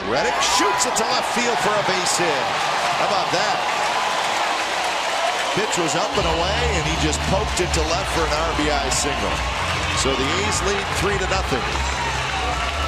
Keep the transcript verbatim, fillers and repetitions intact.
Reddick shoots it to left field for a base hit. How about that? Pitch was up and away, and he just poked it to left for an R B I single. So the A's lead three to nothing.